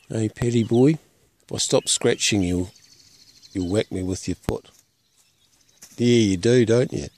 Hey, petty boy, if I stop scratching you'll whack me with your foot. Yeah, you do, don't you?